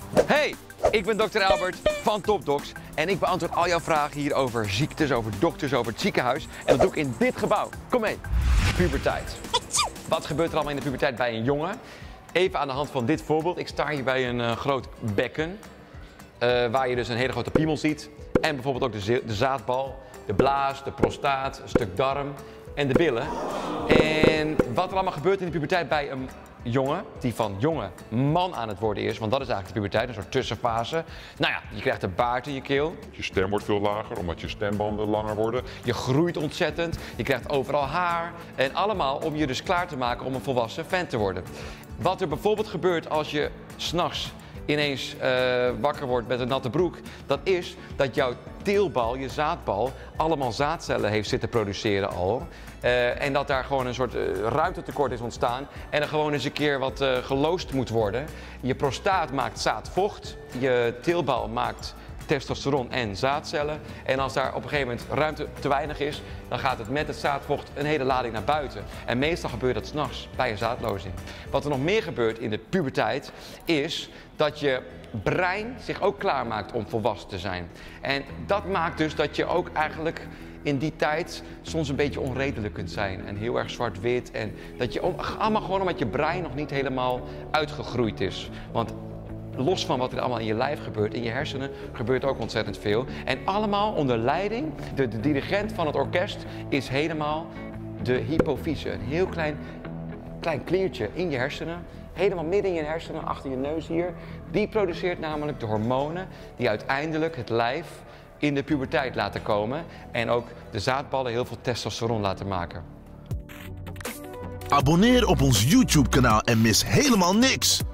Hey, ik ben Dr. Albert van TopDocs en ik beantwoord al jouw vragen hier over ziektes, over dokters, over het ziekenhuis. En dat doe ik in dit gebouw. Kom mee. Puberteit. Wat gebeurt er allemaal in de puberteit bij een jongen? Even aan de hand van dit voorbeeld. Ik sta hier bij een groot bekken, waar je dus een hele grote piemel ziet. En bijvoorbeeld ook de zaadbal, de blaas, de prostaat, een stuk darm en de billen. En wat er allemaal gebeurt in de puberteit bij een jongen, die van jonge man aan het worden is, want dat is eigenlijk de puberteit, een soort tussenfase. Nou ja, je krijgt een baard in je keel. Je stem wordt veel lager, omdat je stembanden langer worden. Je groeit ontzettend, je krijgt overal haar. En allemaal om je dus klaar te maken om een volwassen vent te worden. Wat er bijvoorbeeld gebeurt als je 's nachts ineens wakker wordt met een natte broek, dat is dat jouw teelbal, je zaadbal, allemaal zaadcellen heeft zitten produceren al. En dat daar gewoon een soort ruimtetekort is ontstaan en er gewoon eens een keer wat geloosd moet worden. Je prostaat maakt zaadvocht, je teelbal maakt testosteron en zaadcellen. En als daar op een gegeven moment ruimte te weinig is, dan gaat het met het zaadvocht een hele lading naar buiten. En meestal gebeurt dat 's nachts bij een zaadlozing. Wat er nog meer gebeurt in de puberteit is dat je brein zich ook klaarmaakt om volwassen te zijn. En dat maakt dus dat je ook eigenlijk in die tijd soms een beetje onredelijk kunt zijn en heel erg zwart-wit. En dat je allemaal gewoon omdat je brein nog niet helemaal uitgegroeid is. Want los van wat er allemaal in je lijf gebeurt, in je hersenen gebeurt ook ontzettend veel. En allemaal onder leiding, de dirigent van het orkest is helemaal de hypofyse. Een heel klein kliertje in je hersenen, helemaal midden in je hersenen, achter je neus hier. Die produceert namelijk de hormonen die uiteindelijk het lijf in de puberteit laten komen. En ook de zaadballen heel veel testosteron laten maken. Abonneer op ons YouTube-kanaal en mis helemaal niks.